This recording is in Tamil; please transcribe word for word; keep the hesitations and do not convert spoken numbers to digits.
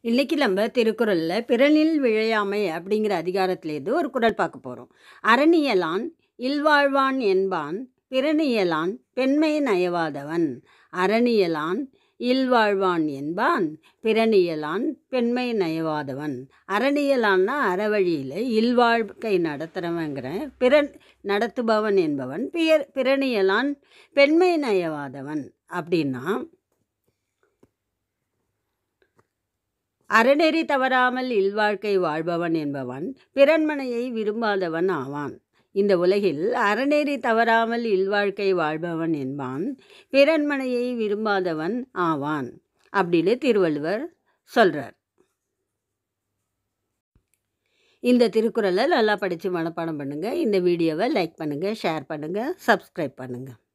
இன்னைக்கு நம்ம திருக்குறள்ல பிறனில் விழையாமை அப்படிங்கிற அதிகாரத்திலேருந்து ஒரு குறள் பார்க்க போறோம். அறனியலான் இல்வாழ்வான் என்பான் பிறனியலான் பெண்மை நயவாதவன். அறனியலான் இல்வாழ்வான் என்பான் பிறனியலான் பெண்மை நயவாதவன். அறனியலான்னா அறவழியில் இல்வாழ்க்கை நடத்துகிறவங்கிற பிறன் நடத்துபவன் என்பவன் பிற பிறனியலான் பெண்மை நயவாதவன். அப்படின்னா அறநெறி தவறாமல் இல்வாழ்க்கை வாழ்பவன் என்பவன் பிறன்மனையை விரும்பாதவன் ஆவான். இந்த உலகில் அறநெறி தவறாமல் இல்வாழ்க்கை வாழ்பவன் என்பான் பிறன்மனையை விரும்பாதவன் ஆவான் அப்படின்னு திருவள்ளுவர் சொல்கிறார். இந்த திருக்குறளை நல்லா படித்து மனப்பாடம் பண்ணுங்கள். இந்த வீடியோவை லைக் பண்ணுங்கள், ஷேர் பண்ணுங்கள், சப்ஸ்கிரைப் பண்ணுங்கள்.